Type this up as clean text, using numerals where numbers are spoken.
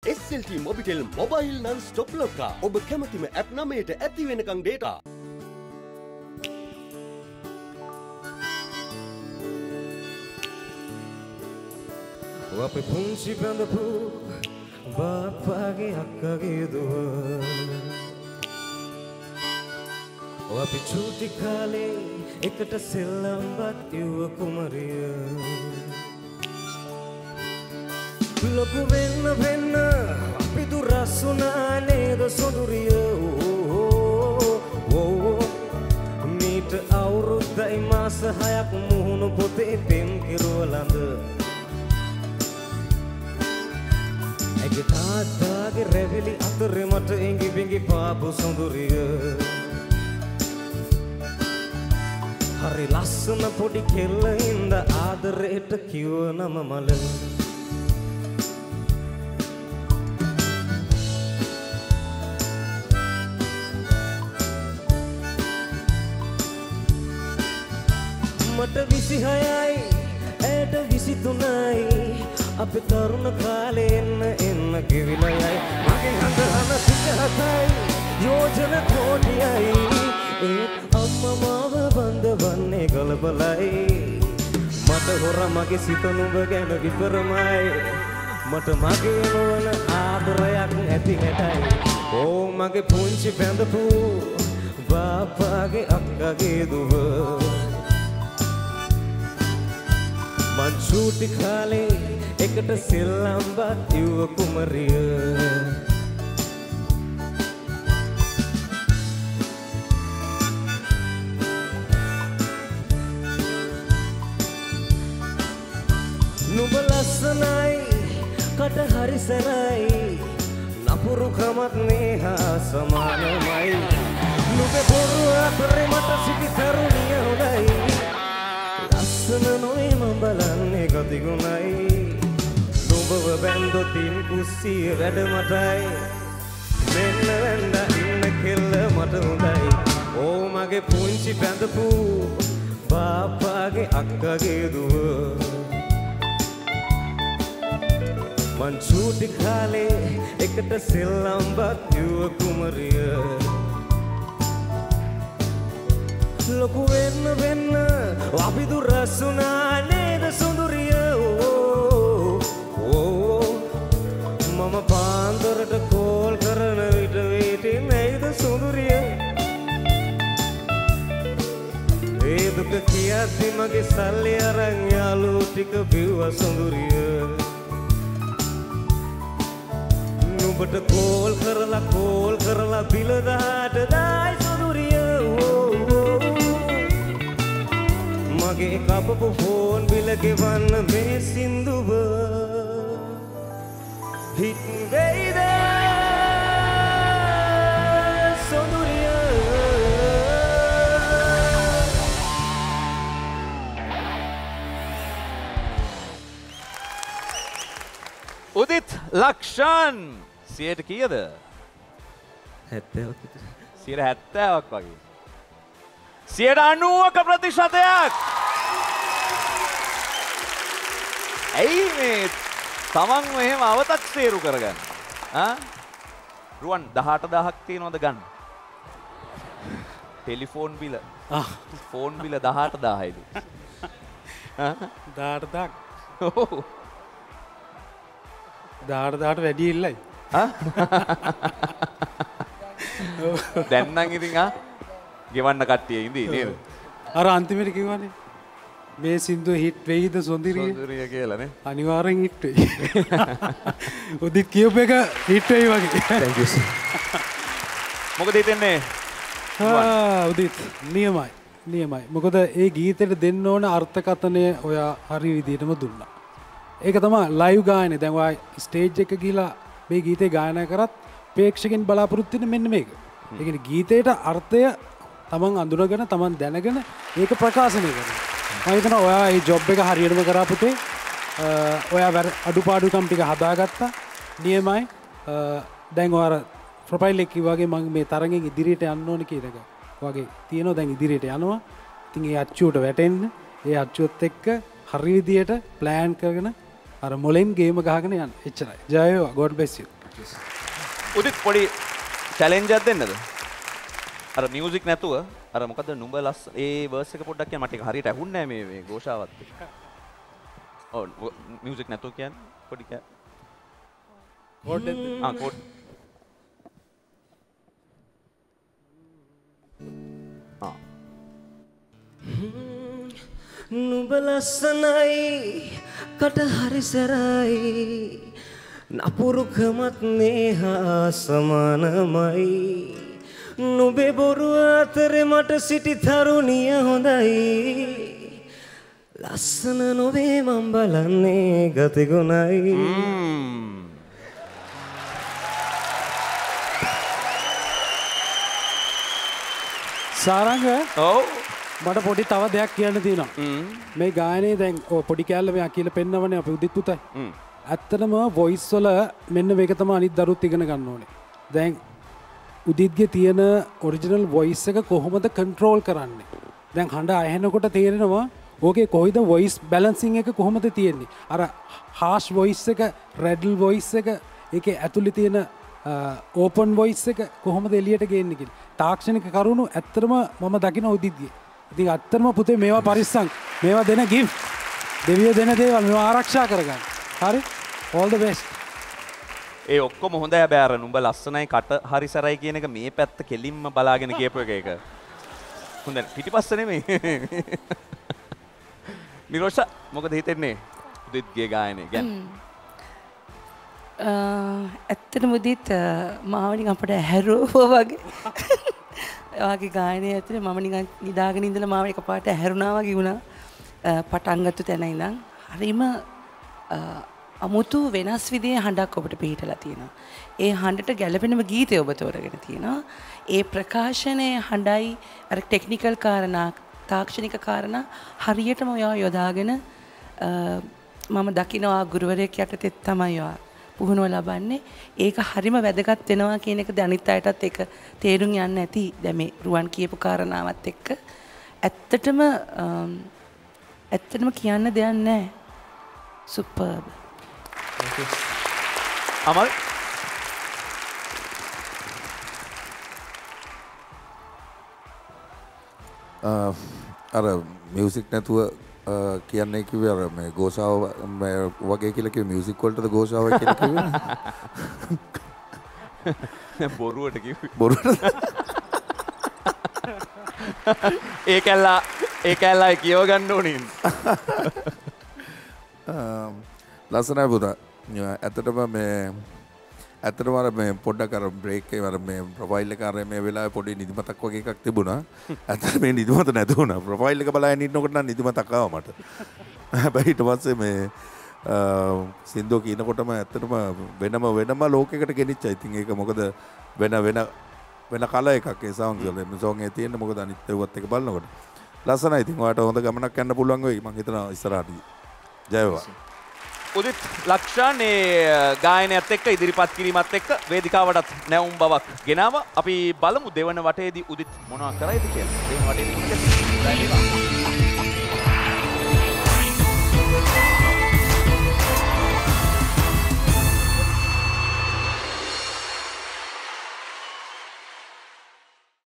SLT Mobitel Mobile Non-Stop Locker. ඔබ කැමතිම app 9ට ඇති වෙනකන් data. Wapi punchi bandapu Bappage Akkage Duwa Wapi chuti kale ekata sellambat 𝗙𝗢𝗥𝗨 Loku venna venna api durasuna neda sonduriya Meet awuruddai masa 6ක් මුහුණු පොතේ පෙම් කිරුවලඳ Ege තාත්තාගේ රැවිලි අතරේ මට එංගි බිඟි පාපු සොඳුරිය හරි ලස්සන පොඩි කෙල්ලින්ද ආදරයට කිව්ව නම මල මට 26යි ඇයට 23යි අපේ තරුණ කාලේ එන්න ගෙවිලා යයි මගේ හඳහන 37යි යෝජන කෝටියයි ඒත් අම්මා මාව බඳවන්නේ ගලබලයි මට හොර මගේ සිත නුඹ ගැන විතරමයි මට මගේ නොවන ආදරයක් ඇති හැටයි ඕ මගේ පුංචි බඳපු බාප්පාගේ අක්කගේ දුව මං චූටි කාලේ එකට සෙල්ලම්බත් 𝗙𝗢𝗥𝗨 නුඹ ලස්සනයි කට හරි සරයි නපුරු කමත් නේහා සමානමයි නුඹේ බොරු අතරේ මට සිටි තරුණිය හොඳයි ලස්සන නොවේ මම බලන්නේ ගතිගුණයි නුඹව බැන්දොත් ඉන් කුස්සිය වැඩ මටයි මෙන්න වෙන්න ඉන්න කෙල්ල මට හොඳයි ඕ මගේ පුංචි බැඳපු බාප්පාගේ අක්කගේ දුව මං චූටි කාලේ එකට සෙල්ලම්බත් 𝗙𝗢𝗥𝗨 ලොකු වෙන්න අපි දුරසුනා නේද සොඳුරිය මම පාන්දරට කෝල් කරන විට වේටේ නැයිද සොඳුරිය ඒ දුක කියද්දි මගේ සල්ලි අරන් යාළුවෝ ටික බිව්වා සොඳුරිය නුඹට කෝල් කරලා බිල දාට දායි සොඳුරිය මගේ කපපු ෆෝන් බිල ගෙවන්න මේ සින්දුව හිත් වෙයිද සොඳුරිය උදිත් ලක්ෂන් 100ට කීයද 70ක් විතර 70ක් වගේ 90ක ප්‍රතිශතයක් ඇයි මේ තමන් මෙහෙම අවතක්සේරු කරගන්න රුවන් 18000ක් තියනවද ගන්න ටෙලිෆෝන් බිල ෆෝන් බිල 18000යිද 18000ක් ඔව් 18000ට වැඩි ඉල්ලයි දැන් නම් ඉතින් ගෙවන්න කට්ටිය ඉඳී නේද අර අන්තිමට කිව්වනේ මේ සින්දුව හිට් වෙයිද සොඳුරිය කියලා නේ අනිවාර්යෙන් හිට් වෙයි උදිත් කියපු එක හිට් වෙයි වගේ thank you sir මොකද හිතන්නේ උදිත් නියමයි මොකද ඒ ගීතෙට දෙන්න ඕන අර්ථකථනය ඔයා හරි විදිහටම දුන්නා ඒක තමයි ලයිව් ගායනේ දැන් ඔයා ස්ටේජ් එක ගිහලා මේ ගීතේ ගායනා කරත් ප්‍රේක්ෂකයන් බලාපොරොත්තු වෙන්නේ මෙන්න මේක ඒ කියන්නේ ගීතේට අර්ථය තමන් අඳුනගෙන තමන් දැනගෙන ඒක ප්‍රකාශනය කරනවා මම හිතනවා ඔයා මේ ජොබ් එක හරියටම කරා පුතේ ඔයා අඩුපාඩුකම් ටික හදාගත්තා නියමයි දැන් ඔයාලා ප්‍රොෆයිල් එක කිව්වාගේ මම මේ තරගෙන් ඉදිරියට යන්න ඕනේ කියන එක වගේ තියෙනවා දැන් ඉදිරියට යනවා ඉතින් ඒ අච්චුවට වැටෙන්න ඒ අච්චුවත් එක්ක හරි විදියට ප්ලෑන් කරගෙන අර මොලෙන් ගේම ගහගෙන යන්න එච්චරයි ජය වේවා God bless you උදිත් පොඩි චැලෙන්ජ් එකක් දෙන්නද? අර මියුසික් නැතුව අර මොකද නුඹ ලස් ඒ වර්ස් එක පොඩ්ඩක් කියන්න මට ඒක හරියට ඇහුන්නේ නැහැ මේ ഘോഷාවත් එක්ක. ඔව් මියුසික් නැතුව කියන්නේ පොඩි කෝඩ් කෝඩ් නුඹ ලස්සනයි කට හරි සරයි නපුරුකමත් නේහා සමානමයි නුඹේ බොරුව අතරේ මට සිටි තරුණිය හොඳයි ලස්සන නොවේ මම බලන්නේ ගතිගුණයි සාරංග ඔව් මට පොඩි තව දෙයක් කියන්න තියෙනවා මේ ගායනේ දැන් පොඩි කෑල්ල මෙයා කියලා පෙන්නවනේ අපේ උදිත් පුතයි ඇත්තටම වොයිස් වල මෙන්න මේක තමයි අනිත් දරුත් ඉගෙන ගන්න ඕනේ දැන් උදිත්ගේ තියෙන ඔරිජිනල් වොයිස් එක කොහොමද කන්ට්‍රෝල් කරන්නේ දැන් හඬ ඇහෙනකොට තේරෙනවා ඕකේ කොයිද වොයිස් බැලන්සින් එක කොහොමද තියෙන්නේ අර හාෂ් වොයිස් එක රෙඩල් වොයිස් එක ඒකේ ඇතුලේ තියෙන ඕපන් වොයිස් එක කොහොමද එළියට ගේන්නේ කියලා තාක්ෂණික කරුණු ඇත්තටම මම දකින උදිත්ගේ ඉතින් ඇත්තටම පුතේ මේවා පරිස්සම් මේවා දෙන ගිෆ්ට් දෙවියෝ දෙන දේවල් මේවා ආරක්ෂා කරගන්න හරි all the best ඒ ඔක්කොම හොඳයි හැබැයි අර නුඹ ලස්සනයි කට හරි සරයි කියන එක මේ පැත්ත කෙලින්ම බලාගෙන කියපු එක ඒක හොඳයි පිටිපස්ස නෙමෙයි නිරෝෂ මොකද හිතෙන්නේ උදිත්ගේ ගායනේ ගැන ඇත්තටම උදිත් මාව නිකන් අපිට හැරුවා වගේ ඔයාගේ ගායනය ඇතුලේ මම නිකන් නිදාගෙන ඉඳලා මාව එකපාරට හැරුණා වගේ වුණා පටන් ගත්ත තැන ඉඳන් හරිම අමුතු වෙනස් විදිහේ හඬක් ඔබට පිළිහිටලා තියෙනවා. ඒ හඬට ගැළපෙනම ගීතය ඔබ තෝරගෙන තියෙනවා. ඒ ප්‍රකාශනයේ හඬයි අර ටෙක්නිකල් කාරණා, තාක්ෂණික කාරණා හරියටම ඔයා යොදාගෙන මම දකිනවා ගුරුවරයෙක් යටතේ තමයි ඔයා පුහුණුව ලබන්නේ. ඒක හරිම වැදගත් වෙනවා කියන එක අනිත් අයටත් ඒක තේරුම් යන්න ඇති. දැන් මේ රුවන් කියපු කාරණාවත් එක්ක ඇත්තටම කියන්න දෙයක් නැහැ. සුපර්බ්. අමල් අර මියුසික් නැතුව කියන්නේ කිව්වේ අර මේ ගෝසාව වගේ කියලා කිව්වේ මියුසික් වලටද ගෝසාව කියලා කිව්වේ බොරුවට කිව්වේ බොරුවට ඒ කැල්ලා කියව ගන්න ඕනේ ලස්සනයි පුතා ඇත්තටම අර මේ පොඩ්ඩක් අර බ්‍රේක් එකේ අර මේ ප්‍රොෆයිල් එක අර මේ වෙලාවේ පොඩි නිදිමතක් වගේ එකක් තිබුණා. ඇත්තට මේ නිදිමත නැති වුණා. ප්‍රොෆයිල් එක බලාගෙන ඉන්නකොට නම් නිදිමතක් ආවා මට. හැබැයි ඊට පස්සේ මේ සින්දෝ කියනකොටම ඇත්තටම වෙනම ලෝකයකට ගෙනිච්චා. ඉතින් ඒක මොකද වෙන කල එකක් ඒ සවුන්ඩ් වල. මේ සෝන් එකේ තියෙන මොකද අනිත් ඒවත් එක බලනකොට. ලස්සනයි. ඉතින් ඔයාලට හොඳ ගමනක් යන්න පුළුවන් වෙයි. මම හිතනවා ඉස්සරහට. ජය වේවා. උදිත් ලක්ෂාන් ගායනයත් එක්ක ඉදිරිපත් කිරීමත් එක්ක වේදිකාවටත් නැවුම් බවක් ගෙනාවා. අපි බලමු දෙවන වටේදී උදිත් මොනවා කරයිද කියලා. දෙවන වටේදී